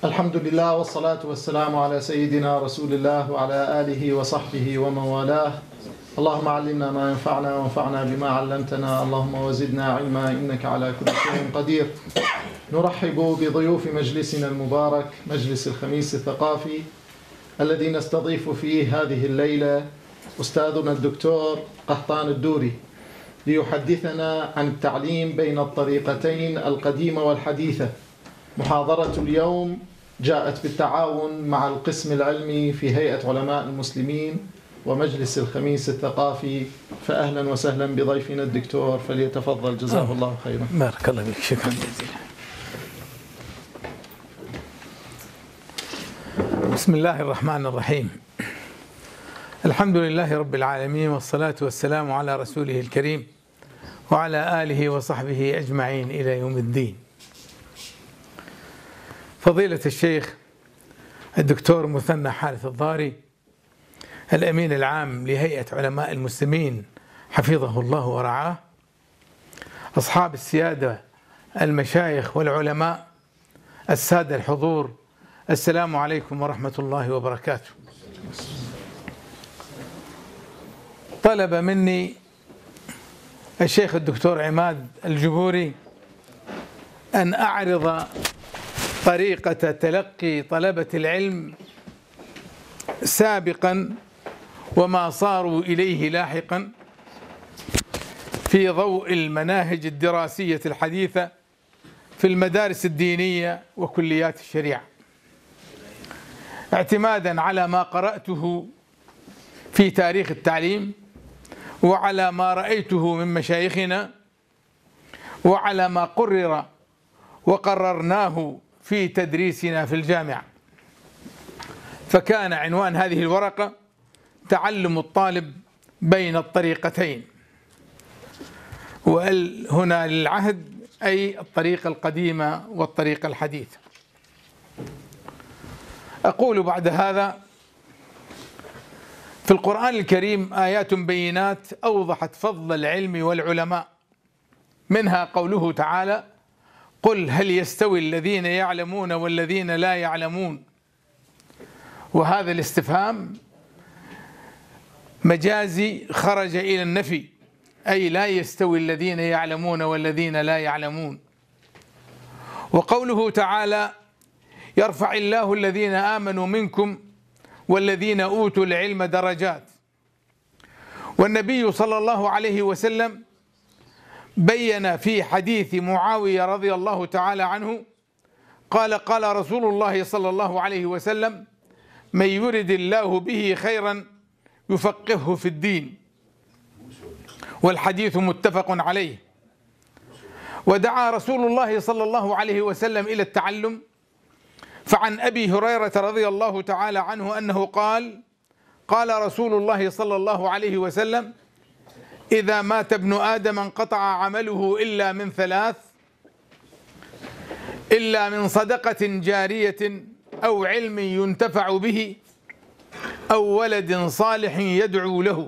الحمد لله والصلاة والسلام على سيدنا رسول الله وعلى آله وصحبه ومن والاه. اللهم علمنا ما ينفعنا وانفعنا بما علمتنا، اللهم وزدنا علما إنك على كل شيء قدير. نرحب بضيوف مجلسنا المبارك، مجلس الخميس الثقافي، الذي نستضيف فيه هذه الليلة أستاذنا الدكتور قحطان الدوري ليحدثنا عن التعليم بين الطريقتين القديمة والحديثة. محاضرة اليوم جاءت بالتعاون مع القسم العلمي في هيئة علماء المسلمين ومجلس الخميس الثقافي، فأهلا وسهلا بضيفنا الدكتور، فليتفضل جزاه الله خيرا. بارك الله فيك، شكرا جزيلا. بسم الله الرحمن الرحيم. الحمد لله رب العالمين، والصلاة والسلام على رسوله الكريم وعلى آله وصحبه أجمعين إلى يوم الدين. فضيلة الشيخ الدكتور مثنى حارث الضاري، الأمين العام لهيئة علماء المسلمين حفظه الله ورعاه، أصحاب السيادة المشايخ والعلماء، السادة الحضور، السلام عليكم ورحمة الله وبركاته. طلب مني الشيخ الدكتور عماد الجبوري أن أعرض طريقة تلقي طلبة العلم سابقا وما صاروا إليه لاحقا في ضوء المناهج الدراسية الحديثة في المدارس الدينية وكليات الشريعة، اعتمادا على ما قرأته في تاريخ التعليم، وعلى ما رأيته من مشايخنا، وعلى ما قرر وقررناه في تدريسنا في الجامعة. فكان عنوان هذه الورقة تعلم الطالب بين الطريقتين، وهنا للعهد أي الطريقة القديمة والطريقة الحديثة. أقول بعد هذا: في القرآن الكريم آيات بينات أوضحت فضل العلم والعلماء، منها قوله تعالى: قل هل يستوي الذين يعلمون والذين لا يعلمون. وهذا الاستفهام مجازي خرج إلى النفي، أي لا يستوي الذين يعلمون والذين لا يعلمون. وقوله تعالى: يرفع الله الذين آمنوا منكم والذين أوتوا العلم درجات. والنبي صلى الله عليه وسلم بين في حديث معاوية رضي الله تعالى عنه قال: قال رسول الله صلى الله عليه وسلم: من يرد الله به خيرا يفقهه في الدين. والحديث متفق عليه. ودعا رسول الله صلى الله عليه وسلم إلى التعلم، فعن أبي هريرة رضي الله تعالى عنه أنه قال: قال رسول الله صلى الله عليه وسلم: إذا مات ابن آدم انقطع عمله إلا من ثلاث: إلا من صدقة جارية أو علم ينتفع به أو ولد صالح يدعو له.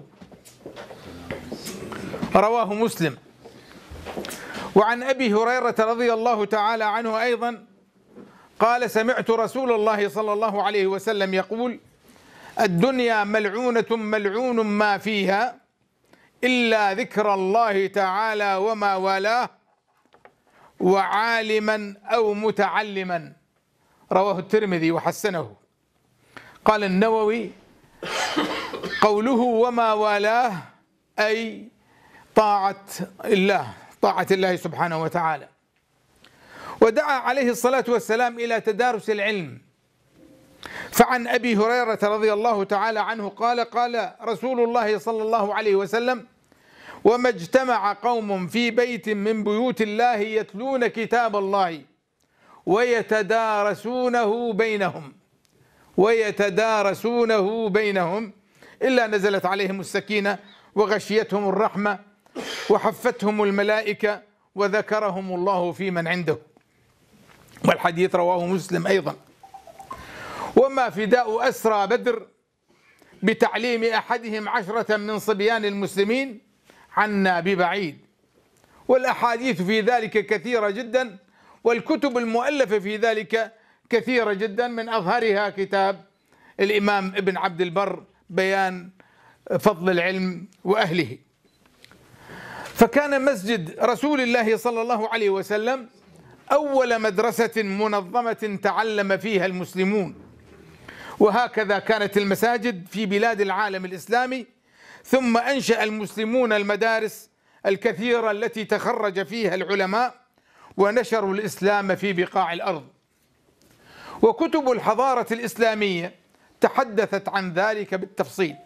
رواه مسلم. وعن أبي هريرة رضي الله تعالى عنه أيضا قال: سمعت رسول الله صلى الله عليه وسلم يقول: الدنيا ملعونة ملعون ما فيها إلا ذكر الله تعالى وما والاه وعالما أو متعلما. رواه الترمذي وحسنه. قال النووي: قوله وما والاه أي طاعة الله سبحانه وتعالى. ودعا عليه الصلاة والسلام إلى تدارس العلم، فعن أبي هريرة رضي الله تعالى عنه قال: قال رسول الله صلى الله عليه وسلم: وما اجتمع قوم في بيت من بيوت الله يتلون كتاب الله ويتدارسونه بينهم إلا نزلت عليهم السكينة وغشيتهم الرحمة وحفتهم الملائكة وذكرهم الله في من عنده. والحديث رواه مسلم أيضا. وما فداء أسرى بدر بتعليم أحدهم 10 من صبيان المسلمين عنا ببعيد. والأحاديث في ذلك كثيرة جدا، والكتب المؤلفة في ذلك كثيرة جدا، من أظهرها كتاب الإمام ابن عبد البر بيان فضل العلم وأهله. فكان مسجد رسول الله صلى الله عليه وسلم أول مدرسة منظمة تعلم فيها المسلمون، وهكذا كانت المساجد في بلاد العالم الإسلامي، ثم أنشأ المسلمون المدارس الكثيرة التي تخرج فيها العلماء ونشروا الإسلام في بقاع الأرض. وكتب الحضارة الإسلامية تحدثت عن ذلك بالتفصيل.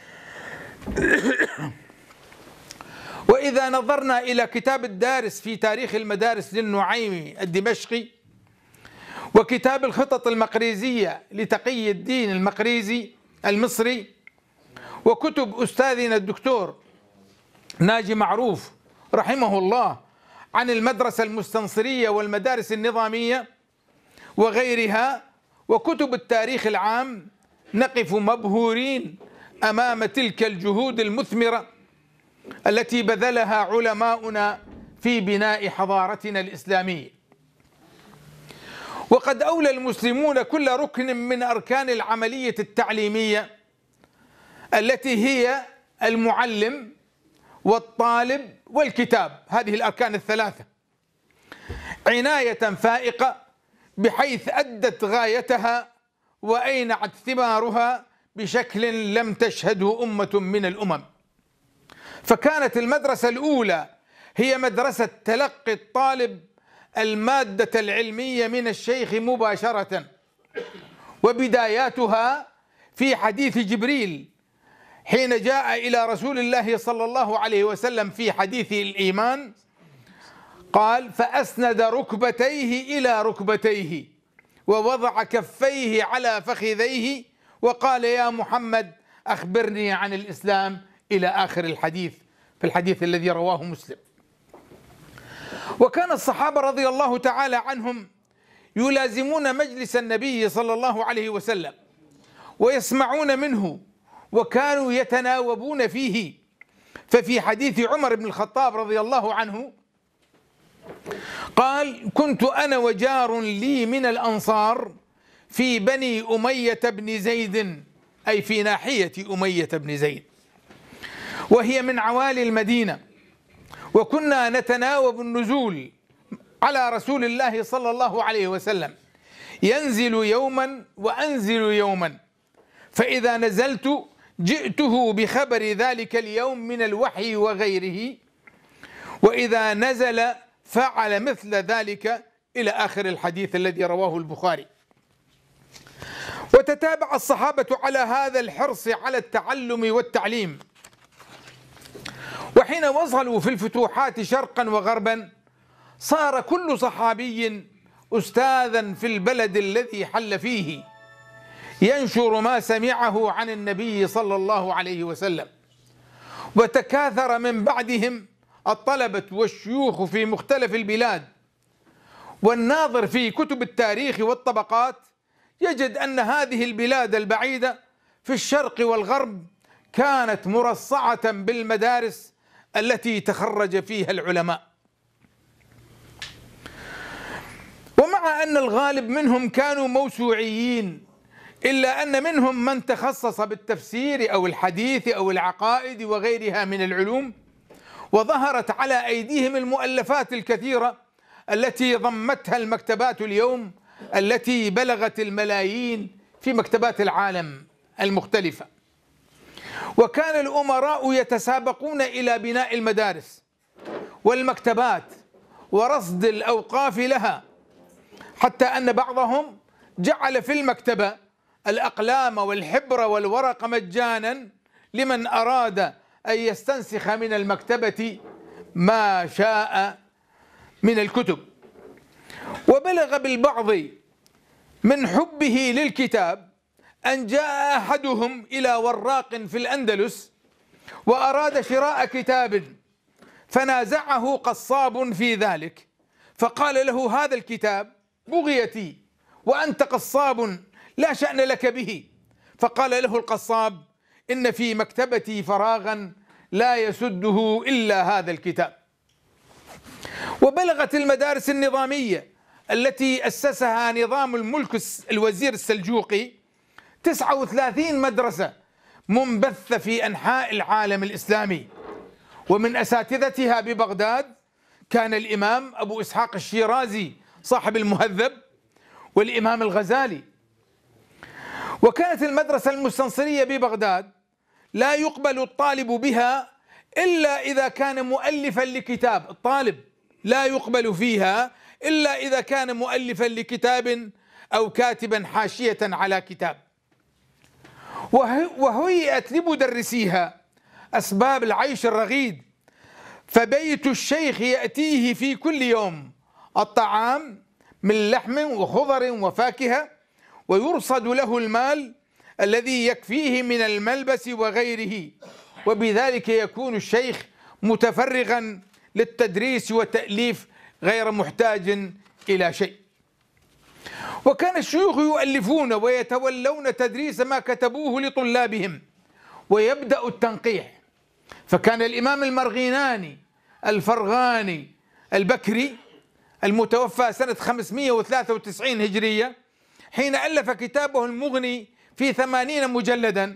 وإذا نظرنا إلى كتاب الدارس في تاريخ المدارس للنعيمي الدمشقي، وكتاب الخطط المقريزية لتقي الدين المقريزي المصري، وكتب أستاذنا الدكتور ناجي معروف رحمه الله عن المدرسة المستنصرية والمدارس النظامية وغيرها، وكتب التاريخ العام، نقف مبهورين أمام تلك الجهود المثمرة التي بذلها علماؤنا في بناء حضارتنا الإسلامية. وقد أولى المسلمون كل ركن من أركان العملية التعليمية التي هي المعلم والطالب والكتاب، هذه الأركان الثلاثة، عناية فائقة بحيث أدت غايتها وأينعت ثمارها بشكل لم تشهده أمة من الأمم. فكانت المدرسة الأولى هي مدرسة تلقي الطالب المادة العلمية من الشيخ مباشرة، وبداياتها في حديث جبريل حين جاء إلى رسول الله صلى الله عليه وسلم في حديث الإيمان، قال: فأسند ركبتيه إلى ركبتيه ووضع كفيه على فخذيه وقال: يا محمد أخبرني عن الإسلام، إلى آخر الحديث، في الحديث الذي رواه مسلم. وكان الصحابة رضي الله تعالى عنهم يلازمون مجلس النبي صلى الله عليه وسلم ويسمعون منه، وكانوا يتناوبون فيه. ففي حديث عمر بن الخطاب رضي الله عنه قال: كنت أنا وجار لي من الأنصار في بني أمية بن زيد، أي في ناحية أمية بن زيد، وهي من عوالي المدينة، وكنا نتناوب النزول على رسول الله صلى الله عليه وسلم، ينزل يوما وأنزل يوما، فإذا نزلت جئته بخبر ذلك اليوم من الوحي وغيره، وإذا نزل فعل مثل ذلك، إلى آخر الحديث الذي رواه البخاري. وتتابع الصحابة على هذا الحرص على التعلم والتعليم، وحين وصلوا في الفتوحات شرقا وغربا صار كل صحابي أستاذا في البلد الذي حل فيه، ينشر ما سمعه عن النبي صلى الله عليه وسلم. وتكاثر من بعدهم الطلبة والشيوخ في مختلف البلاد، والناظر في كتب التاريخ والطبقات يجد أن هذه البلاد البعيدة في الشرق والغرب كانت مرصعة بالمدارس التي تخرج فيها العلماء. ومع أن الغالب منهم كانوا موسوعيين، إلا أن منهم من تخصص بالتفسير أو الحديث أو العقائد وغيرها من العلوم، وظهرت على أيديهم المؤلفات الكثيرة التي ضمتها المكتبات اليوم، التي بلغت الملايين في مكتبات العالم المختلفة. وكان الأمراء يتسابقون إلى بناء المدارس والمكتبات ورصد الأوقاف لها، حتى أن بعضهم جعل في المكتبة الأقلام والحبر والورق مجانا لمن أراد أن يستنسخ من المكتبة ما شاء من الكتب. وبلغ بالبعض من حبه للكتاب أن جاء أحدهم إلى وراق في الأندلس وأراد شراء كتاب، فنازعه قصاب في ذلك، فقال له: هذا الكتاب بغيتي وأنت قصاب لا شأن لك به. فقال له القصاب: إن في مكتبتي فراغا لا يسده إلا هذا الكتاب. وبلغت المدارس النظامية التي أسسها نظام الملك الوزير السلجوقي 39 مدرسة منبثة في أنحاء العالم الإسلامي، ومن أساتذتها ببغداد كان الإمام أبو إسحاق الشيرازي صاحب المهذب، والإمام الغزالي. وكانت المدرسة المستنصرية ببغداد لا يقبل الطالب بها إلا إذا كان مؤلفا لكتاب، الطالب لا يقبل فيها إلا إذا كان مؤلفا لكتاب أو كاتبا حاشية على كتاب. وهيئت لمدرسيها أسباب العيش الرغيد، فبيت الشيخ يأتيه في كل يوم الطعام من لحم وخضر وفاكهة، ويرصد له المال الذي يكفيه من الملبس وغيره، وبذلك يكون الشيخ متفرغا للتدريس والتأليف غير محتاج إلى شيء. وكان الشيوخ يؤلفون ويتولون تدريس ما كتبوه لطلابهم، ويبدأ التنقيح. فكان الإمام المرغيناني الفرغاني البكري المتوفى سنة 593 هجرية حين ألف كتابه المغني في 80 مجلدا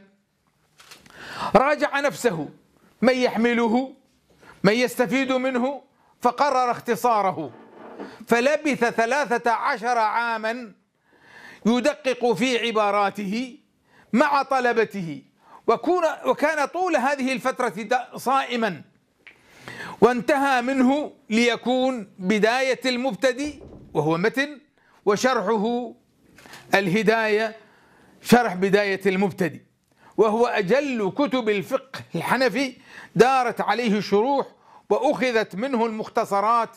راجع نفسه من يحمله، من يستفيد منه، فقرر اختصاره، فلبث 13 عاما يدقق في عباراته مع طلبته، وكان طول هذه الفترة صائما، وانتهى منه ليكون بداية المبتدئ وهو متن، وشرحه الهداية شرح بداية المبتدئ، وهو أجل كتب الفقه الحنفي، دارت عليه شروح وأخذت منه المختصرات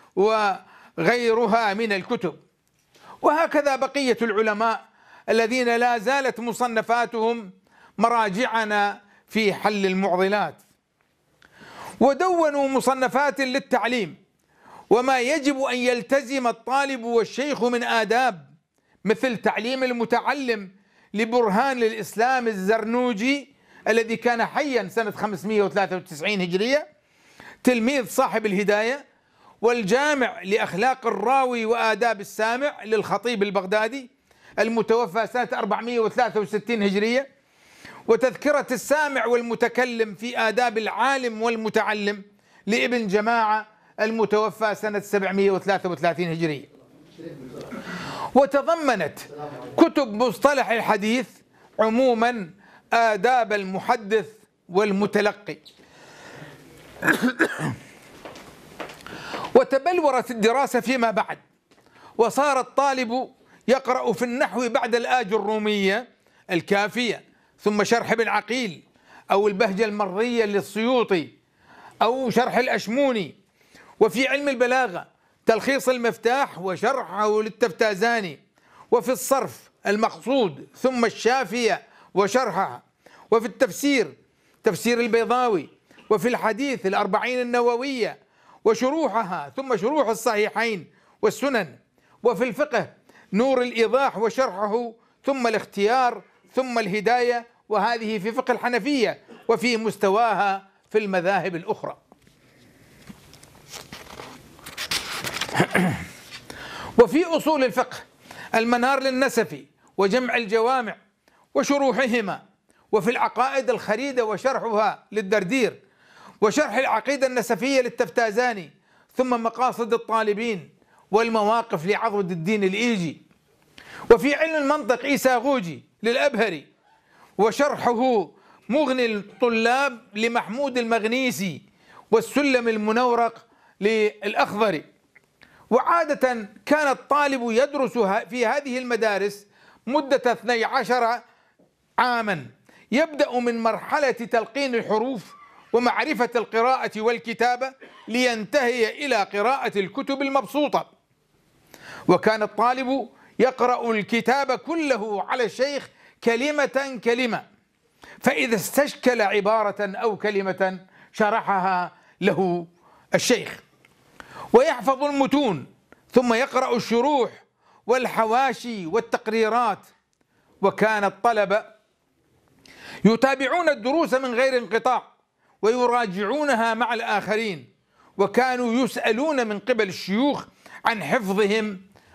وغيرها من الكتب. وهكذا بقية العلماء الذين لا زالت مصنفاتهم مراجعنا في حل المعضلات، ودونوا مصنفات للتعليم وما يجب أن يلتزم الطالب والشيخ من آداب، مثل تعليم المتعلم لبرهان الإسلام الزرنوجي الذي كان حيا سنة 593 هجرية، تلميذ صاحب الهداية، والجامع لأخلاق الراوي وآداب السامع للخطيب البغدادي المتوفى سنة 463 هجرية، وتذكرة السامع والمتكلم في آداب العالم والمتعلم لابن جماعة المتوفى سنة 733 هجرية. وتضمنت كتب مصطلح الحديث عموما آداب المحدث والمتلقي. وتبلورت الدراسة فيما بعد، وصار الطالب يقرأ في النحو بعد الآج الرومية الكافية، ثم شرح ابن عقيل أو البهجة المرية للسيوطي أو شرح الأشموني، وفي علم البلاغة تلخيص المفتاح وشرحه للتفتازاني، وفي الصرف المقصود ثم الشافية وشرحها، وفي التفسير تفسير البيضاوي، وفي الحديث الأربعين النووية وشروحها ثم شروح الصحيحين والسنن، وفي الفقه نور الإيضاح وشرحه ثم الاختيار ثم الهداية، وهذه في فقه الحنفية وفي مستواها في المذاهب الأخرى. وفي أصول الفقه المنار للنسفي وجمع الجوامع وشروحهما، وفي العقائد الخريدة وشرحها للدردير، وشرح العقيدة النسفية للتفتازاني، ثم مقاصد الطالبين والمواقف لعضد الدين الإيجي، وفي علم المنطق إيساغوجي للأبهري، وشرحه مغني الطلاب لمحمود المغنيسي، والسلم المنورق للأخضري. وعادة كان الطالب يدرس في هذه المدارس مدة 12 عاما، يبدأ من مرحلة تلقين الحروف ومعرفة القراءة والكتابة لينتهي إلى قراءة الكتب المبسوطة. وكان الطالب يقرأ الكتاب كله على الشيخ كلمة كلمة، فإذا استشكل عبارة أو كلمة شرحها له الشيخ، ويحفظ المتون ثم يقرأ الشروح والحواشي والتقريرات. وكان الطلبة يتابعون الدروس من غير انقطاع ويراجعونها مع الآخرين، وكانوا يسألون من قبل الشيوخ عن حفظهم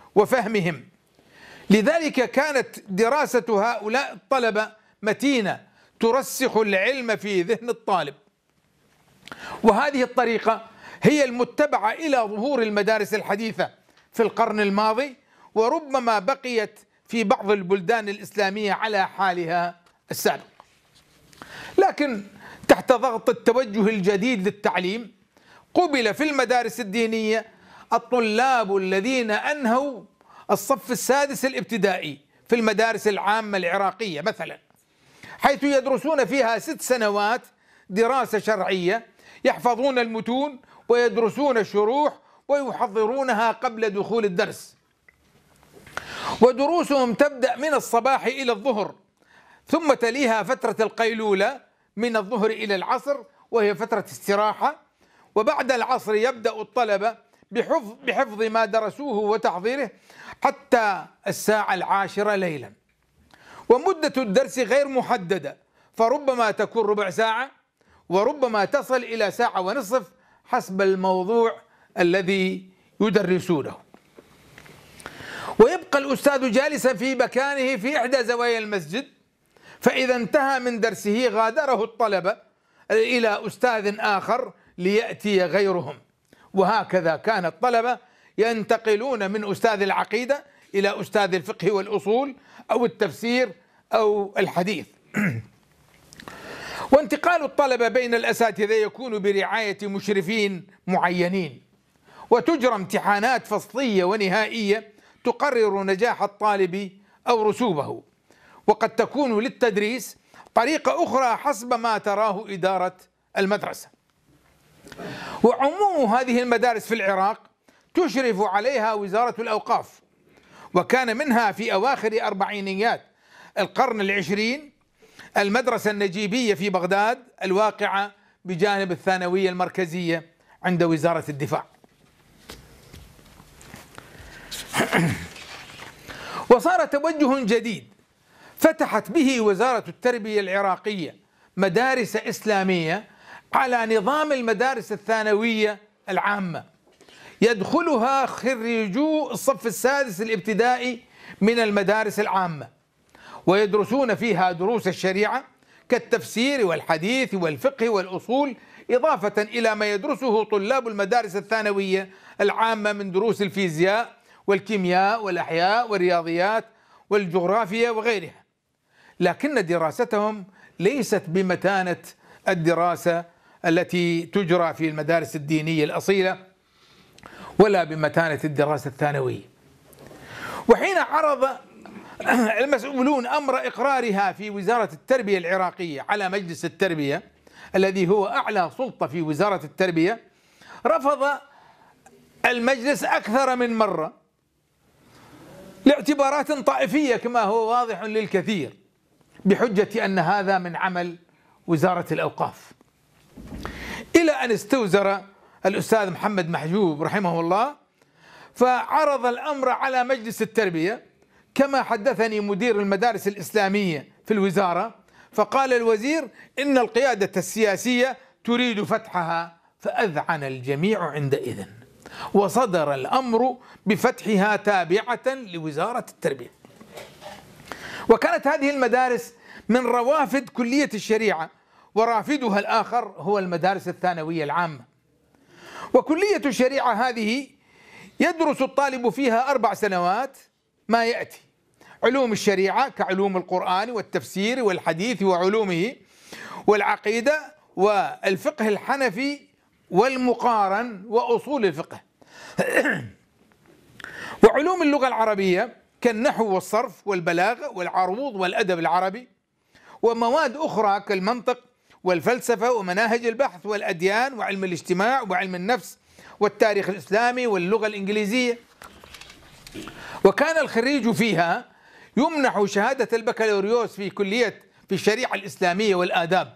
وفهمهم. لذلك كانت دراسة هؤلاء الطلبة متينة ترسخ العلم في ذهن الطالب، وهذه الطريقة هي المتبعة إلى ظهور المدارس الحديثة في القرن الماضي، وربما بقيت في بعض البلدان الإسلامية على حالها السابق. لكن تحت ضغط التوجه الجديد للتعليم قبل في المدارس الدينية الطلاب الذين أنهوا الصف السادس الابتدائي في المدارس العامة العراقية مثلا، حيث يدرسون فيها 6 سنوات دراسة شرعية، يحفظون المتون ويدرسون الشروح ويحضرونها قبل دخول الدرس، ودروسهم تبدأ من الصباح إلى الظهر، ثم تليها فترة القيلولة من الظهر إلى العصر وهي فترة استراحة، وبعد العصر يبدأ الطلبة بحفظ ما درسوه وتحضيره حتى الساعة 10 ليلا. ومدة الدرس غير محددة، فربما تكون ربع ساعة وربما تصل إلى 1.5 ساعة حسب الموضوع الذي يدرسونه. ويبقى الأستاذ جالسا في مكانه في إحدى زوايا المسجد، فإذا انتهى من درسه غادره الطلبة إلى أستاذ آخر ليأتي غيرهم، وهكذا كان الطلبة ينتقلون من أستاذ العقيدة إلى أستاذ الفقه والأصول أو التفسير أو الحديث. وانتقال الطلبة بين الأساتذة يكون برعاية مشرفين معينين، وتجرى امتحانات فصلية ونهائية تقرر نجاح الطالب أو رسوبه، وقد تكون للتدريس طريقة أخرى حسب ما تراه إدارة المدرسة. وعموم هذه المدارس في العراق تشرف عليها وزارة الأوقاف، وكان منها في أواخر أربعينيات القرن العشرين المدرسة النجيبية في بغداد الواقعة بجانب الثانوية المركزية عند وزارة الدفاع. وصار توجه جديد فتحت به وزارة التربية العراقية مدارس إسلامية على نظام المدارس الثانوية العامة، يدخلها خريجو الصف السادس الابتدائي من المدارس العامة، ويدرسون فيها دروس الشريعة كالتفسير والحديث والفقه والأصول، إضافة إلى ما يدرسه طلاب المدارس الثانوية العامة من دروس الفيزياء والكيمياء والأحياء والرياضيات والجغرافيا وغيرها. لكن دراستهم ليست بمتانة الدراسة التي تجرى في المدارس الدينية الأصيلة، ولا بمتانة الدراسة الثانوية. وحين عرض المسؤولون أمر إقرارها في وزارة التربية العراقية على مجلس التربية الذي هو أعلى سلطة في وزارة التربية، رفض المجلس أكثر من مرة لاعتبارات طائفية كما هو واضح للكثير، بحجة أن هذا من عمل وزارة الأوقاف، إلى أن استوزر الأستاذ محمد محجوب رحمه الله فعرض الأمر على مجلس التربية كما حدثني مدير المدارس الإسلامية في الوزارة، فقال الوزير إن القيادة السياسية تريد فتحها، فأذعن الجميع عندئذ، وصدر الأمر بفتحها تابعة لوزارة التربية. وكانت هذه المدارس من روافد كلية الشريعة، ورافدها الآخر هو المدارس الثانوية العامة. وكلية الشريعة هذه يدرس الطالب فيها 4 سنوات ما يأتي: علوم الشريعة كعلوم القرآن والتفسير والحديث وعلومه، والعقيدة والفقه الحنفي والمقارن وأصول الفقه، وعلوم اللغة العربية كالنحو والصرف والبلاغة والعروض والأدب العربي، ومواد أخرى كالمنطق والفلسفة ومناهج البحث والأديان وعلم الاجتماع وعلم النفس والتاريخ الإسلامي واللغة الإنجليزية. وكان الخريج فيها يمنح شهادة البكالوريوس في الشريعة الإسلامية والآداب،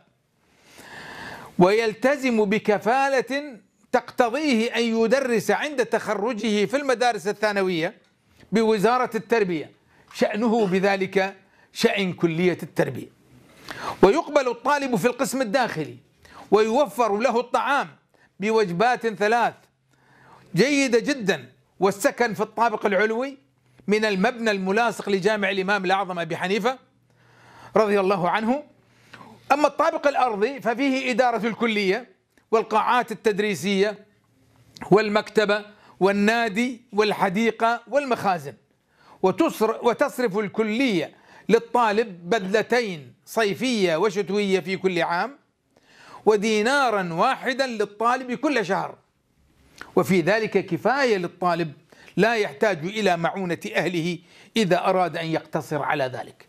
ويلتزم بكفالة تقتضيه أن يدرس عند تخرجه في المدارس الثانوية بوزارة التربية، شأنه بذلك شأن كلية التربية. ويقبل الطالب في القسم الداخلي، ويوفر له الطعام بوجبات 3 جيدة جدا، والسكن في الطابق العلوي، من المبنى الملاصق لجامع الإمام الأعظم أبي حنيفة رضي الله عنه. أما الطابق الأرضي ففيه إدارة الكلية والقاعات التدريسية والمكتبة والنادي والحديقة والمخازن، وتصرف الكلية للطالب بدلتين صيفية وشتوية في كل عام، ودينارا واحدا للطالب كل شهر، وفي ذلك كفاية للطالب لا يحتاج إلى معونة أهله إذا أراد أن يقتصر على ذلك.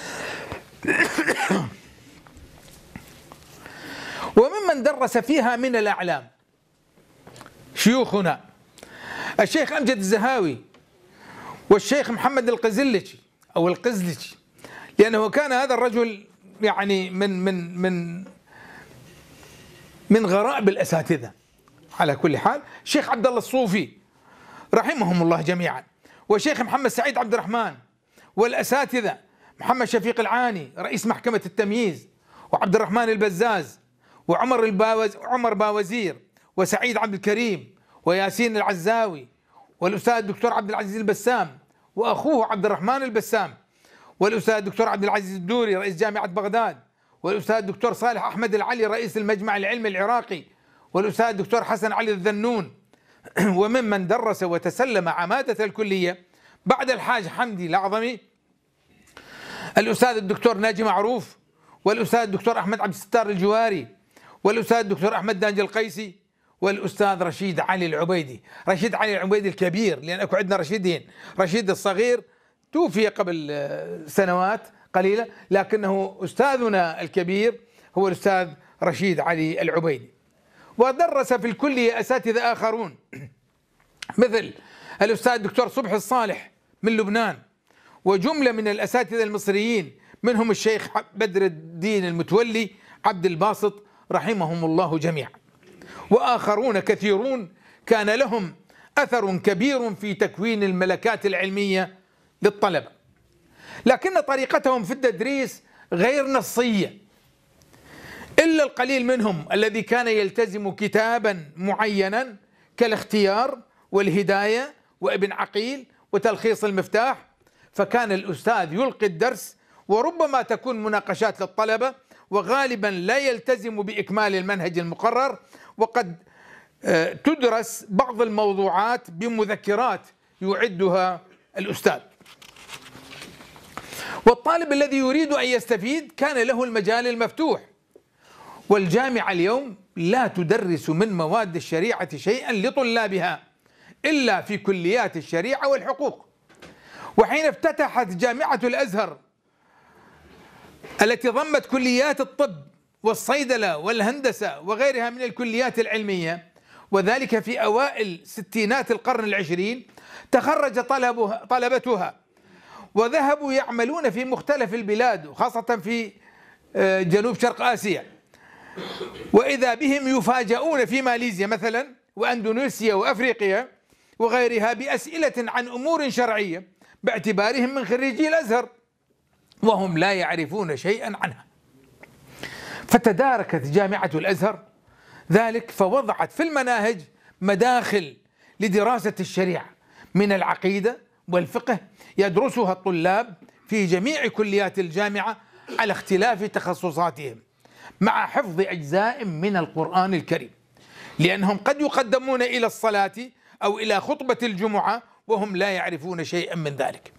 وممن درس فيها من الأعلام شيوخنا الشيخ أمجد الزهاوي والشيخ محمد القزلجي أو القزلجي، لأنه كان هذا الرجل يعني من غرائب الأساتذة. على كل حال الشيخ عبد الله الصوفي رحمهم الله جميعا، والشيخ محمد سعيد عبد الرحمن، والأساتذة محمد شفيق العاني رئيس محكمة التمييز، وعبد الرحمن البزاز، وعمر باوزير، وسعيد عبد الكريم، وياسين العزاوي، والأستاذ الدكتور عبد العزيز البسام وأخوه عبد الرحمن البسام، والأستاذ الدكتور عبد العزيز الدوري رئيس جامعة بغداد، والأستاذ الدكتور صالح أحمد العلي رئيس المجمع العلمي العراقي، والأستاذ الدكتور حسن علي الذنون. وممن درس وتسلم عمادة الكلية بعد الحاج حمدي الأعظمي الأستاذ الدكتور ناجي معروف، والأستاذ الدكتور أحمد عبد الستار الجواري، والأستاذ الدكتور أحمد دانج القيسي، والأستاذ رشيد علي العبيدي. رشيد علي العبيدي الكبير، لأن أكو عندنا رشيدين، رشيد الصغير توفي قبل سنوات قليلة، لكنه أستاذنا الكبير هو الأستاذ رشيد علي العبيدي. ودرس في الكلية أساتذة آخرون مثل الأستاذ الدكتور صبحي الصالح من لبنان، وجملة من الأساتذة المصريين منهم الشيخ بدر الدين المتولي عبد الباسط رحمهم الله جميعا، وآخرون كثيرون كان لهم أثر كبير في تكوين الملكات العلمية للطلبة، لكن طريقتهم في التدريس غير نصية، إلا القليل منهم الذي كان يلتزم كتابا معينا كالاختيار والهداية وابن عقيل وتلخيص المفتاح، فكان الأستاذ يلقي الدرس وربما تكون مناقشات للطلبة، وغالبا لا يلتزم بإكمال المنهج المقرر، وقد تدرس بعض الموضوعات بمذكرات يعدها الأستاذ. والطالب الذي يريد أن يستفيد كان له المجال المفتوح. والجامعة اليوم لا تدرس من مواد الشريعة شيئا لطلابها إلا في كليات الشريعة والحقوق. وحين افتتحت جامعة الأزهر التي ضمت كليات الطب والصيدلة والهندسة وغيرها من الكليات العلمية، وذلك في أوائل ستينات القرن العشرين، تخرج طلبتها وذهبوا يعملون في مختلف البلاد وخاصة في جنوب شرق آسيا، وإذا بهم يفاجؤون في ماليزيا مثلا وأندونيسيا وأفريقيا وغيرها بأسئلة عن أمور شرعية باعتبارهم من خريجي الأزهر وهم لا يعرفون شيئا عنها. فتداركت جامعة الأزهر ذلك فوضعت في المناهج مداخل لدراسة الشريعة من العقيدة والفقه يدرسها الطلاب في جميع كليات الجامعة على اختلاف تخصصاتهم، مع حفظ أجزاء من القرآن الكريم، لأنهم قد يقدمون إلى الصلاة أو إلى خطبة الجمعة وهم لا يعرفون شيئا من ذلك.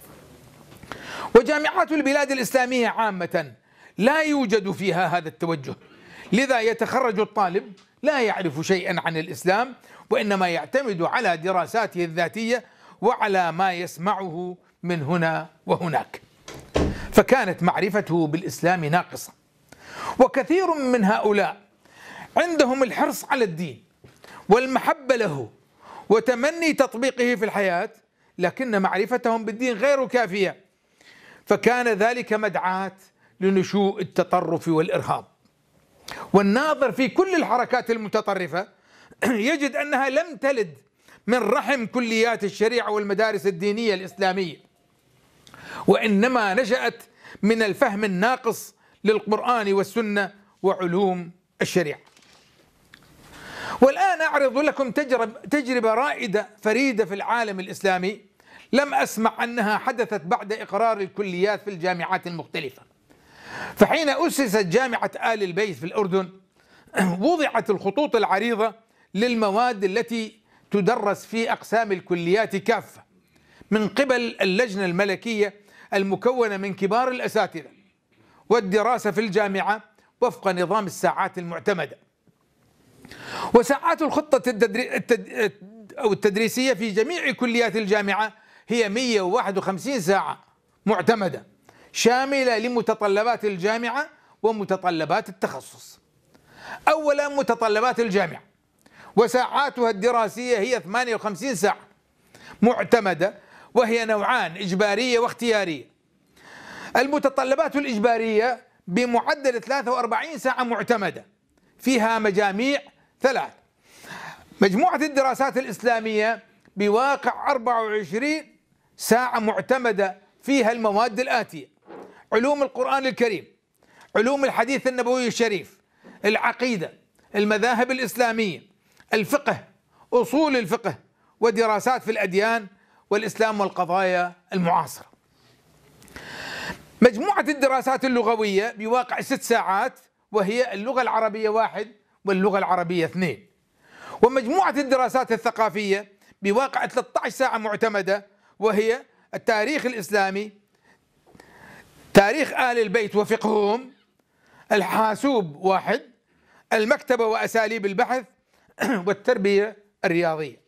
وجامعات البلاد الإسلامية عامة لا يوجد فيها هذا التوجه، لذا يتخرج الطالب لا يعرف شيئا عن الإسلام، وإنما يعتمد على دراساته الذاتية وعلى ما يسمعه من هنا وهناك، فكانت معرفته بالإسلام ناقصة. وكثير من هؤلاء عندهم الحرص على الدين والمحبة له وتمني تطبيقه في الحياة، لكن معرفتهم بالدين غير كافية، فكان ذلك مدعاة لنشوء التطرف والإرهاب. والناظر في كل الحركات المتطرفة يجد أنها لم تلد من رحم كليات الشريعة والمدارس الدينية الإسلامية، وإنما نشأت من الفهم الناقص للقرآن والسنة وعلوم الشريعة. والآن أعرض لكم تجربة رائدة فريدة في العالم الإسلامي لم أسمع أنها حدثت بعد إقرار الكليات في الجامعات المختلفة. فحين أسست جامعة آل البيت في الأردن وضعت الخطوط العريضة للمواد التي تدرس في أقسام الكليات كافة من قبل اللجنة الملكية المكونة من كبار الأساتذة، والدراسة في الجامعة وفق نظام الساعات المعتمدة. وساعات الخطة التدريسية في جميع كليات الجامعة هي 151 ساعة معتمدة شاملة لمتطلبات الجامعة ومتطلبات التخصص. أولا، متطلبات الجامعة وساعاتها الدراسية هي 58 ساعة معتمدة، وهي نوعان: إجبارية واختيارية. المتطلبات الإجبارية بمعدل 43 ساعة معتمدة، فيها مجاميع 3: مجموعة الدراسات الإسلامية بواقع 24 ساعة معتمدة، فيها المواد الآتية: علوم القرآن الكريم، علوم الحديث النبوي الشريف، العقيدة، المذاهب الإسلامية، الفقه، أصول الفقه، ودراسات في الأديان والإسلام والقضايا المعاصرة. مجموعة الدراسات اللغوية بواقع 6 ساعات، وهي اللغة العربية 1 واللغة العربية 2. ومجموعة الدراسات الثقافية بواقع 13 ساعة معتمدة، وهي التاريخ الإسلامي، تاريخ آل البيت وفقههم، الحاسوب 1، المكتبة وأساليب البحث، والتربية الرياضية.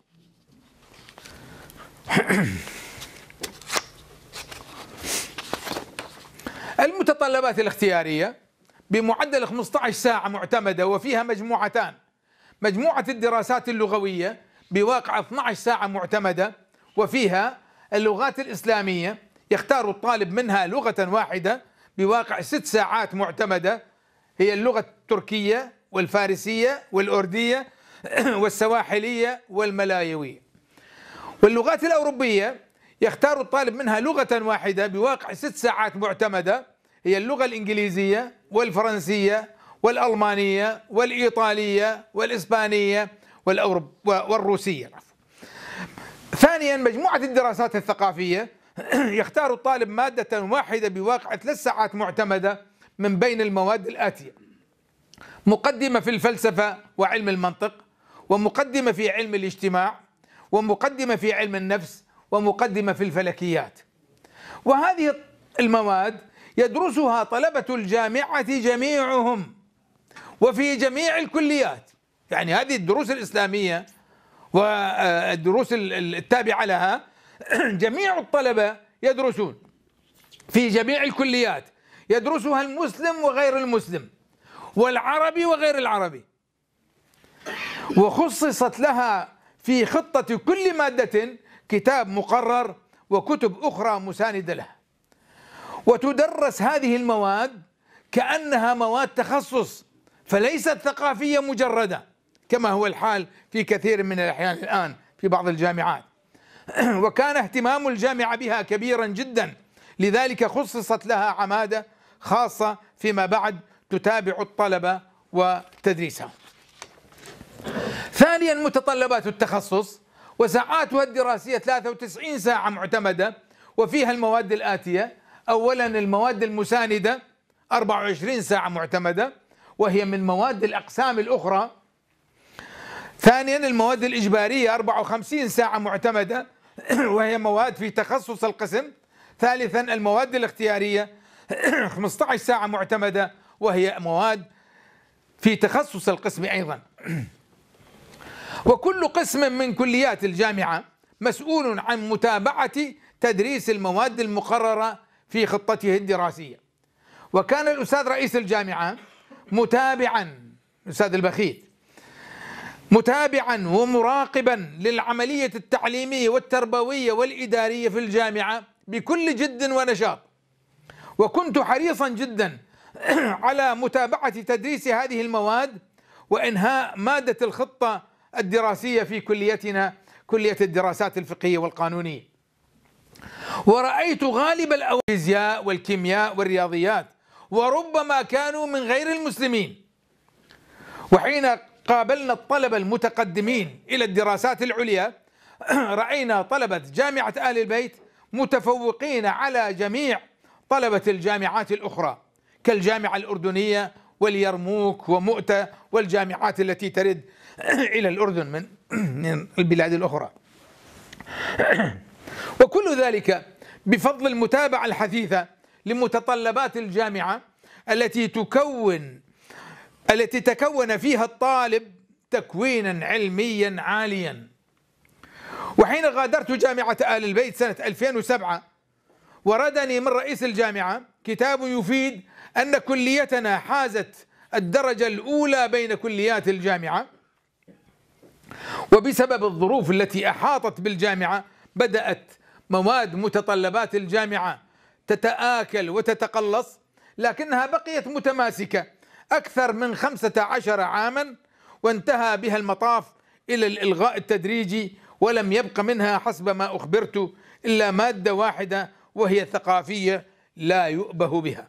المتطلبات الاختيارية بمعدل 15 ساعة معتمدة، وفيها مجموعتان: مجموعة الدراسات اللغوية بواقع 12 ساعة معتمدة، وفيها اللغات الإسلامية، يختار الطالب منها لغة واحدة بواقع 6 ساعات معتمدة، هي اللغة التركية والفارسية والأردية والسواحلية والملايوية. واللغات الأوروبية يختار الطالب منها لغة واحدة بواقع 6 ساعات معتمدة، هي اللغة الإنجليزية والفرنسية والألمانية والإيطالية والإسبانية والروسية. ثانيا، مجموعة الدراسات الثقافية يختار الطالب مادة واحدة بواقع 3 ساعات معتمدة من بين المواد الآتية: مقدمة في الفلسفة وعلم المنطق، ومقدمة في علم الاجتماع، ومقدمة في علم النفس، ومقدمة في الفلكيات. وهذه المواد يدرسها طلبة الجامعة جميعهم وفي جميع الكليات. يعني هذه الدروس الإسلامية والدروس التابعة لها جميع الطلبة يدرسون في جميع الكليات، يدرسها المسلم وغير المسلم والعربي وغير العربي، وخصصت لها في خطة كل مادة كتاب مقرر وكتب أخرى مساندة لها. وتدرس هذه المواد كأنها مواد تخصص، فليست ثقافية مجردة كما هو الحال في كثير من الأحيان الآن في بعض الجامعات. وكان اهتمام الجامعة بها كبيرا جدا، لذلك خصصت لها عمادة خاصة فيما بعد تتابع الطلبة وتدريسهم. ثانيا، متطلبات التخصص وساعاتها الدراسية 93 ساعة معتمدة، وفيها المواد الآتية: أولا، المواد المساندة 24 ساعة معتمدة، وهي من مواد الأقسام الأخرى. ثانيا، المواد الإجبارية 54 ساعة معتمدة، وهي مواد في تخصص القسم. ثالثا، المواد الاختيارية 15 ساعة معتمدة، وهي مواد في تخصص القسم أيضا. وكل قسم من كليات الجامعة مسؤول عن متابعة تدريس المواد المقررة في خطته الدراسية. وكان الأستاذ رئيس الجامعة متابعا، الأستاذ البخيت، متابعا ومراقبا للعملية التعليمية والتربوية والإدارية في الجامعة بكل جد ونشاط. وكنت حريصا جدا على متابعة تدريس هذه المواد وإنهاء مادة الخطة الدراسية في كليتنا، كلية الدراسات الفقهية والقانونية. ورأيت غالب الفيزياء والكيمياء والرياضيات، وربما كانوا من غير المسلمين. وحين قابلنا الطلبة المتقدمين إلى الدراسات العليا رأينا طلبة جامعة آل البيت متفوقين على جميع طلبة الجامعات الأخرى كالجامعة الأردنية واليرموك ومؤتة والجامعات التي ترد إلى الأردن من البلاد الأخرى. وكل ذلك بفضل المتابعة الحثيثة لمتطلبات الجامعة التي تكون فيها الطالب تكوينا علميا عاليا. وحين غادرت جامعة آل البيت سنة 2007 وردني من رئيس الجامعة كتاب يفيد أن كليتنا حازت الدرجة الأولى بين كليات الجامعة، وبسبب الظروف التي أحاطت بالجامعة بدأت مواد متطلبات الجامعة تتآكل وتتقلص، لكنها بقيت متماسكة أكثر من 15 عاما، وانتهى بها المطاف إلى الإلغاء التدريجي، ولم يبق منها حسب ما أخبرت إلا مادة واحدة وهي الثقافية لا يؤبه بها.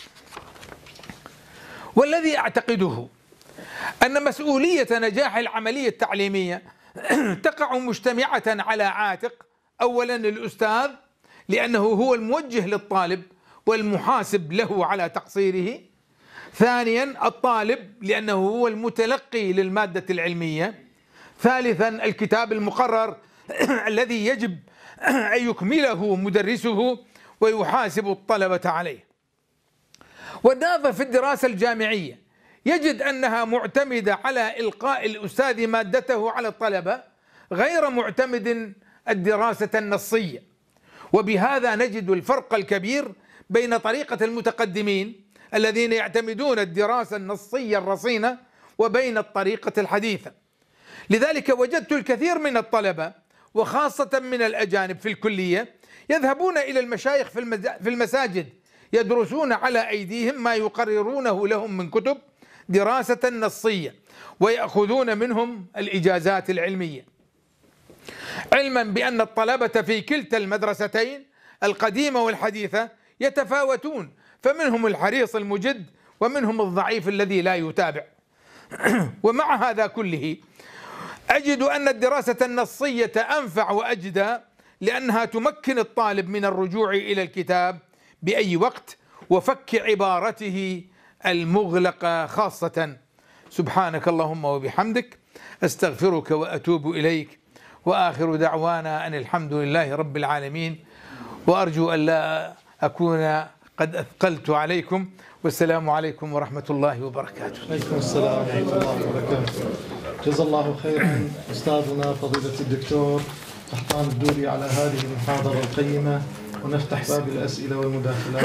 والذي أعتقده أن مسؤولية نجاح العملية التعليمية تقع مجتمعة على عاتق أولا الأستاذ لأنه هو الموجه للطالب والمحاسب له على تقصيره، ثانيا الطالب لأنه هو المتلقي للمادة العلمية، ثالثا الكتاب المقرر الذي يجب أن يكمله مدرسه ويحاسب الطلبة عليه. والناظر في الدراسة الجامعية يجد أنها معتمدة على إلقاء الأستاذ مادته على الطلبة غير معتمد الدراسة النصية، وبهذا نجد الفرق الكبير بين طريقة المتقدمين الذين يعتمدون الدراسة النصية الرصينة وبين الطريقة الحديثة. لذلك وجدت الكثير من الطلبة وخاصة من الأجانب في الكلية يذهبون إلى المشايخ في المساجد يدرسون على أيديهم ما يقررونه لهم من كتب دراسة نصية ويأخذون منهم الإجازات العلمية، علما بأن الطلبة في كلتا المدرستين القديمة والحديثة يتفاوتون، فمنهم الحريص المجد ومنهم الضعيف الذي لا يتابع. ومع هذا كله أجد أن الدراسة النصية أنفع وأجدى لأنها تمكن الطالب من الرجوع إلى الكتاب بأي وقت وفك عبارته المغلقة خاصة. سبحانك اللهم وبحمدك أستغفرك وأتوب إليك، وآخر دعوانا أن الحمد لله رب العالمين، وأرجو أن لا أكون قد أثقلت عليكم، والسلام عليكم ورحمة الله وبركاته. عليكم السلام ورحمة الله وبركاته. جزا الله خيرا أستاذنا فضيلة الدكتور قحطان الدوري على هذه المحاضرة القيمة، ونفتح باب الأسئلة والمداخلات.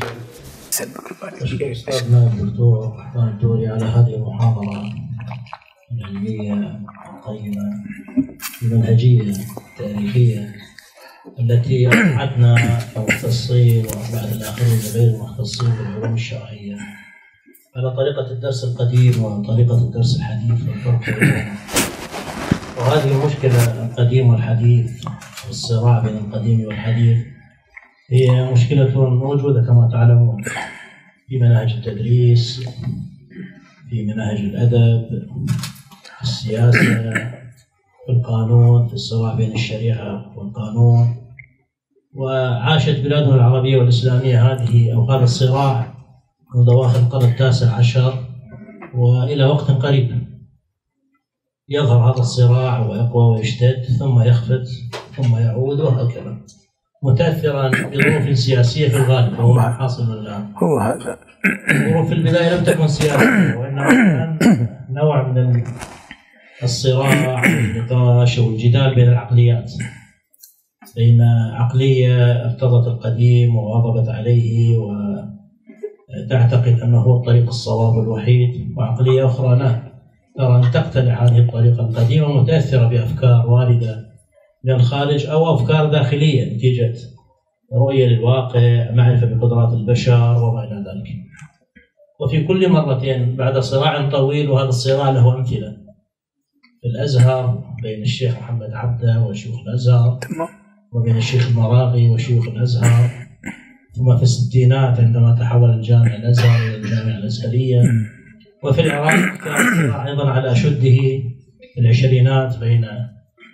أشكر أستاذنا الدكتور قحطان الدوري على هذه المحاضرة العلمية القيمة المنهجية التاريخية التي أوعدنا المختصين وبعد الآخرين غير المختصين بالعلوم الشرعية على طريقة الدرس القديم وطريقة الدرس الحديث والفرق بينهما. وهذه المشكلة القديم والحديث والصراع بين القديم والحديث هي مشكلة موجودة كما تعلمون في مناهج التدريس، في مناهج الأدب، في السياسة، في القانون، في الصراع بين الشريعة والقانون. وعاشت بلادنا العربية والإسلامية هذا الصراع منذ أواخر القرن ال19 وإلى وقت قريب. يظهر هذا الصراع ويقوى ويشتد ثم يخفت ثم يعود وهكذا، متأثرا بظروف سياسية في الغالب، وهو ما حاصل الآن. هو هذا الظروف في البداية لم تكن سياسية، وإنما كان نوع من الصراع والنقاش والجدال بين العقليات، بين عقلية ارتضت القديم وواظبت عليه وتعتقد أنه هو الطريق الصواب الوحيد، وعقلية أخرى لا، ترى أن تقتلع هذه الطريقة القديمة متأثرة بأفكار واردة من الخارج أو أفكار داخلية نتيجة رؤية للواقع، معرفة بقدرات البشر وما إلى ذلك. وفي كل مرة بعد صراع طويل، وهذا الصراع له أمثلة في الأزهر بين الشيخ محمد عبده وشيوخ الأزهر، وبين الشيخ المراغي وشيوخ الأزهر، ثم في الستينات عندما تحول الجامع الأزهر إلى الجامعة الأزهرية، وفي العراق كان الصراع أيضا على أشده في العشرينات بين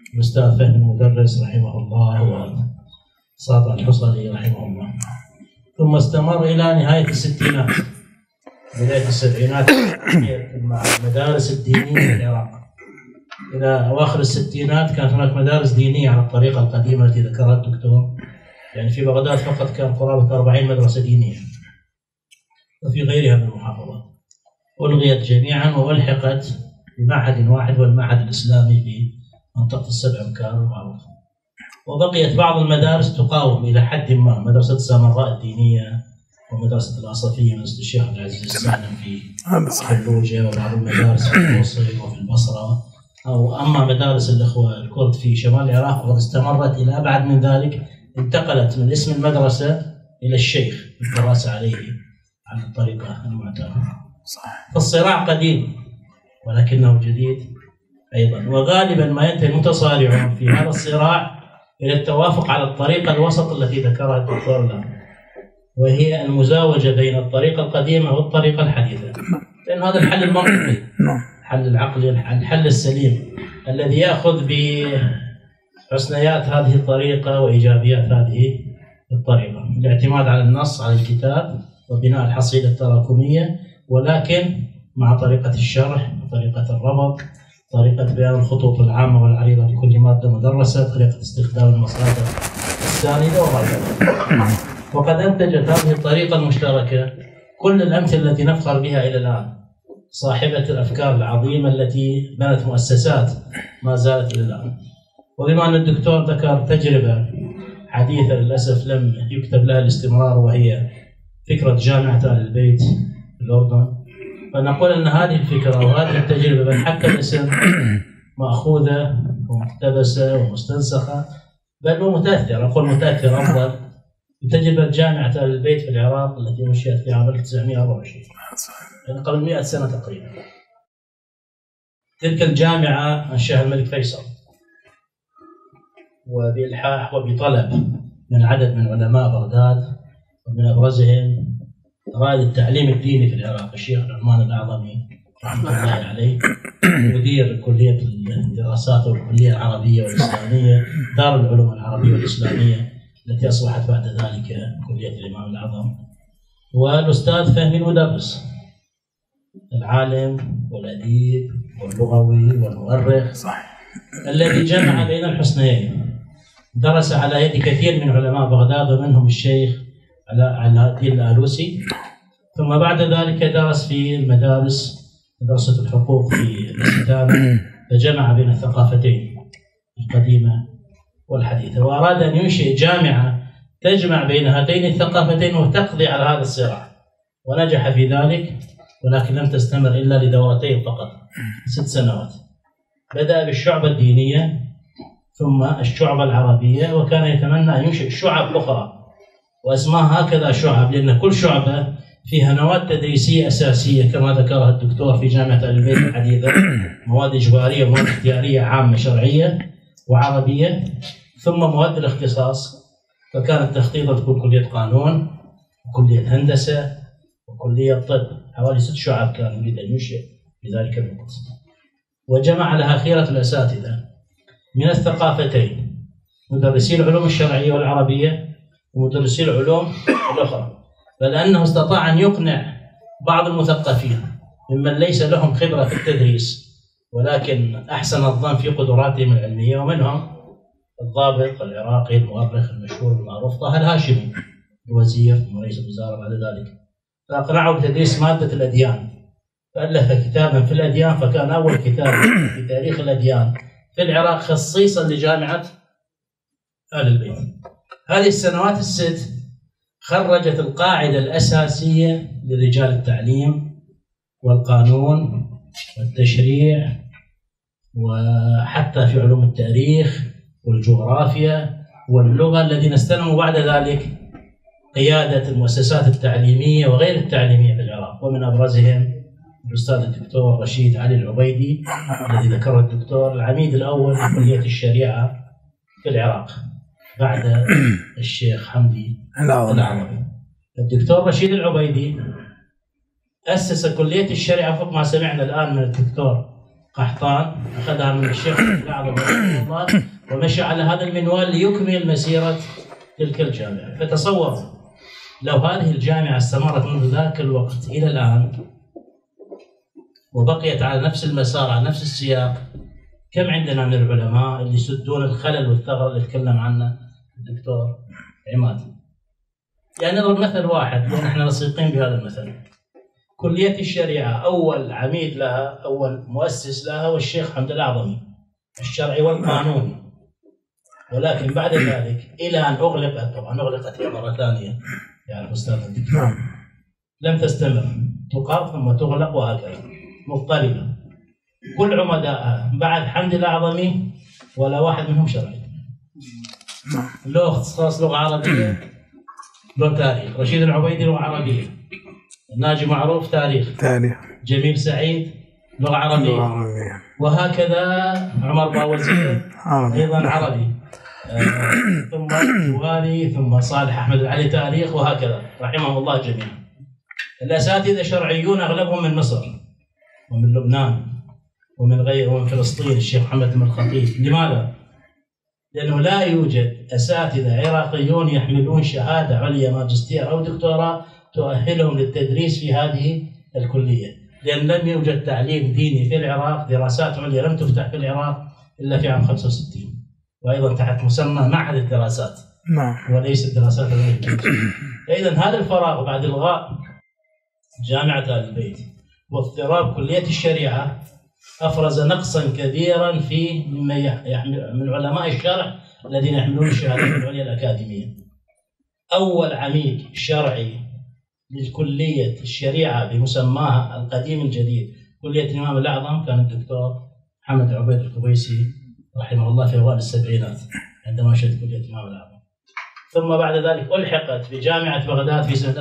الأستاذ فهمي المدرس رحمه الله وساطع الحصري رحمه الله، ثم استمر إلى نهاية الستينات بداية السبعينات مع المدارس الدينية في العراق. إلى أواخر الستينات كانت هناك مدارس دينية على الطريقة القديمة التي ذكرها الدكتور، يعني في بغداد فقط كان قرابة 40 مدرسة دينية، وفي غيرها من المحافظات ألغيت جميعا وألحقت بمعهد واحد والمعهد الإسلامي في منطقة السبع أمكار المعروفة. وبقيت بعض المدارس تقاوم إلى حد ما، مدرسة السامراء الدينية ومدرسة العصفية مدرسة الشيخ عبد العزيز السالم في حلوجة، وبعض المدارس في الموصل وفي البصرة، أما مدارس الإخوة الكرد في شمال العراق فقد استمرت إلى أبعد من ذلك، انتقلت من اسم المدرسة إلى الشيخ الدراسة عليه على الطريقة المعتادة. فالصراع قديم ولكنه جديد أيضا، وغالبا ما ينتهي المتصارعون في هذا الصراع إلى التوافق على الطريقة الوسط التي ذكرها الدكتور الآن، وهي المزاوجة بين الطريقة القديمة والطريقة الحديثة، لأن هذا الحل المنطقي، الحل العقلي، الحل السليم الذي يأخذ بحسنيات هذه الطريقة وإيجابيات هذه الطريقة، الاعتماد على النص على الكتاب وبناء الحصيلة التراكمية، ولكن مع طريقة الشرح وطريقة الربط، طريقة بيان الخطوط العامة والعريضة لكل مادة مدرسة، طريقة استخدام المصادر الساندة وغيرها. وقد أنتجت هذه الطريقة المشتركة كل الأمثلة التي نفخر بها إلى الآن، صاحبة الأفكار العظيمة التي بنت مؤسسات ما زالت إلى الآن. وبما أن الدكتور ذكر تجربة حديثة للأسف لم يكتب لها الاستمرار، وهي فكرة جامعة آل البيت في الأردن، فنقول أن هذه الفكرة وهذه التجربة بل حتى الاسم مأخوذة ومقتبسة ومستنسخة بل ومتأثرة، أقول متأثرة أفضل، بتجربة جامعة آل البيت في العراق التي نشأت في عام 1924، يعني قبل 100 سنة تقريبا. تلك الجامعة أنشأها الملك فيصل، وبإلحاح وبطلب من عدد من علماء بغداد، ومن أبرزهم رائد التعليم الديني في العراق الشيخ نعمان الأعظمي رحمة الله عليه، مدير كلية الدراسات والكلية العربية والإسلامية دار العلوم العربية والإسلامية التي أصبحت بعد ذلك كلية الإمام الأعظم، والأستاذ فهمي المدرس العالم والأديب واللغوي والمؤرخ الذي جمع بين الحسنيين، درس على يد كثير من علماء بغداد ومنهم الشيخ على الدين الآلوسي، ثم بعد ذلك درس في المدارس مدرسة الحقوق في الاستدامة، فجمع بين الثقافتين القديمة والحديثة، وأراد أن ينشئ جامعة تجمع بين هاتين الثقافتين وتقضي على هذا الصراع، ونجح في ذلك، ولكن لم تستمر إلا لدورتين فقط 6 سنوات. بدأ بالشعبة الدينية ثم الشعبة العربية، وكان يتمنى أن ينشئ شعب أخرى وأسماها هكذا شعب، لأن كل شعبة فيها مواد تدريسية أساسية كما ذكرها الدكتور في جامعة آل البيت الحديثة، مواد إجبارية ومواد اختيارية عامة شرعية وعربية، ثم مواد الاختصاص، فكان التخطيط تكون كلية قانون وكلية هندسة وكلية طب، حوالي 6 شعب كان يريد أن ينشئ في ذلك الوقت. وجمع لها خيرة الأساتذة من الثقافتين، مدرسي العلوم الشرعية والعربية ومدرسي العلوم الأخرى، بل أنه استطاع أن يقنع بعض المثقفين ممن ليس لهم خبرة في التدريس ولكن أحسن الظن في قدراتهم العلمية، ومنهم الضابط العراقي المؤرخ المشهور المعروف طه الهاشمي الوزير ورئيس الوزراء بعد ذلك، فأقنعه بتدريس مادة الأديان، فألف كتابا في الأديان، فكان أول كتاب في تاريخ الأديان في العراق خصيصا لجامعة آل البيت. هذه السنوات ال6 خرجت القاعدة الأساسية لرجال التعليم والقانون والتشريع وحتى في علوم التاريخ والجغرافيا واللغة، الذين استلموا بعد ذلك قيادة المؤسسات التعليمية وغير التعليمية في العراق، ومن أبرزهم الأستاذ الدكتور رشيد علي العبيدي الذي ذكره الدكتور، العميد الأول لكلية الشريعة في العراق بعد الشيخ حمدي العربي. الدكتور رشيد العبيدي أسس كلية الشريعة فوق ما سمعنا الآن من الدكتور قحطان أخذها من الشيخ الأعظم رحمه الله ومشى على هذا المنوال ليكمل مسيرة تلك الجامعة. فتصور لو هذه الجامعة استمرت منذ ذاك الوقت إلى الآن وبقيت على نفس المسار على نفس السياق، كم عندنا من العلماء اللي يسدون الخلل والثغر اللي تكلم عنه الدكتور عماد. يعني نضرب مثل واحد لأن احنا لصيقين بهذا المثل. كلية الشريعة أول عميد لها أول مؤسس لها هو الشيخ حمد الأعظمي الشرعي والقانوني، ولكن بعد ذلك إلى أن أغلقت، طبعا أغلقت هي مرة ثانية يعني أستاذ الدكتور، لم تستمر، تقر ثم تغلق وهكذا مضطربة. كل عمدائها بعد حمد الأعظمي ولا واحد منهم شرعي. له اختصاص لغة عربية، له تاريخ. رشيد العبيدي لغة عربية، ناجي معروف تاريخ، جميل سعيد لغة عربية، وهكذا عمر باوزير أيضا عربي، ثم جوالي، ثم صالح أحمد العلي تاريخ، وهكذا رحمه الله جميعا. الأساتذة شرعيون أغلبهم من مصر ومن لبنان ومن غير ومن فلسطين، الشيخ محمد بن الخطيب. لماذا؟ لأنه لا يوجد أساتذة عراقيون يحملون شهادة عليا ماجستير أو دكتوراه تؤهلهم للتدريس في هذه الكلية، لأن لم يوجد تعليم ديني في العراق، دراسات عليا لم تفتح في العراق إلا في عام 65، وأيضا تحت مسمى معهد الدراسات وليس الدراسات العليا. فإذا هذا الفراغ بعد إلغاء جامعة آل البيت واضطراب كلية الشريعة أفرز نقصا كبيرا في من علماء الشرع الذين يحملون الشهادات العليا الأكاديمية. أول عميد شرعي للكلية الشريعة بمسماها القديم الجديد كلية الإمام الأعظم كان الدكتور محمد عبيد الكبيسي رحمه الله في أوائل السبعينات عندما شهد كلية الإمام الأعظم. ثم بعد ذلك ألحقت بجامعة بغداد في سنة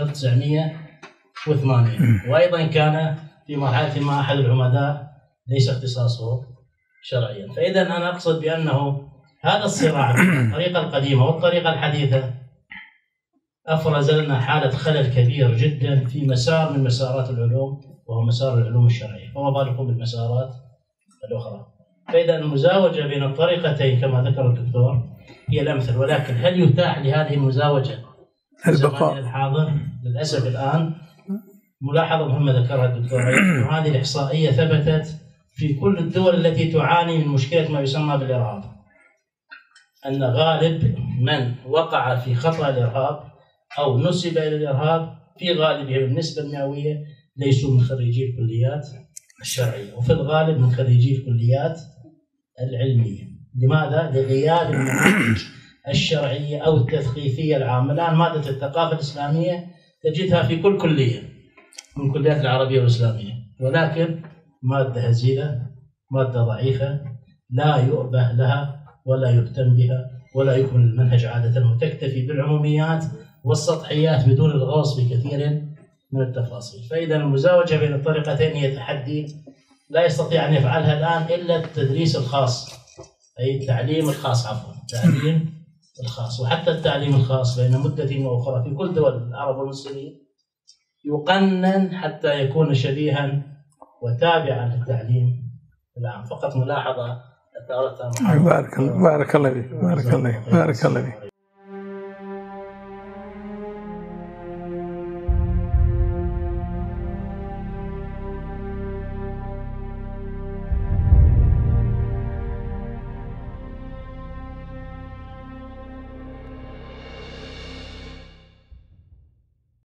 1908، وأيضا كان في مرحلة ما أحد العمداء ليس اختصاصه شرعيا. فإذا أنا أقصد بأنه هذا الصراع بين الطريقة القديمة والطريقة الحديثة أفرز لنا حالة خلل كبير جدا في مسار من مسارات العلوم، وهو مسار العلوم الشرعية، فما بالكم بالمسارات الأخرى. فإذا المزاوجة بين الطريقتين كما ذكر الدكتور هي الأمثل، ولكن هل يتاح لهذه المزاوجة في الزمان الحاضر؟ للأسف الآن ملاحظة مهمة ذكرها الدكتور، هذه الإحصائية ثبتت في كل الدول التي تعاني من مشكلة ما يسمى بالإرهاب، أن غالب من وقع في خطأ الإرهاب أو نسب إلى الإرهاب في غالبهم النسبة المئوية ليسوا من خريجي الكليات الشرعية، وفي الغالب من خريجي الكليات العلمية. لماذا؟ لغياب المناهج الشرعية أو التثقيفية العامة. الآن مادة الثقافة الإسلامية تجدها في كل كلية من الكليات العربية والإسلامية، ولكن مادة هزيلة، مادة ضعيفة، لا يؤبه لها ولا يهتم بها ولا يكمل المنهج عادة، وتكتفي بالعموميات والسطحيات بدون الغوص بكثير من التفاصيل. فإذا المزاوجة بين الطريقتين هي تحدي لا يستطيع أن يفعلها الآن إلا التدريس الخاص، أي التعليم الخاص، التعليم الخاص. وحتى التعليم الخاص بين مدة وأخرى في كل دول العرب والمسلمين يقنن حتى يكون شبيها وتابعا للتعليم العام. فقط ملاحظة. بارك الله فيك.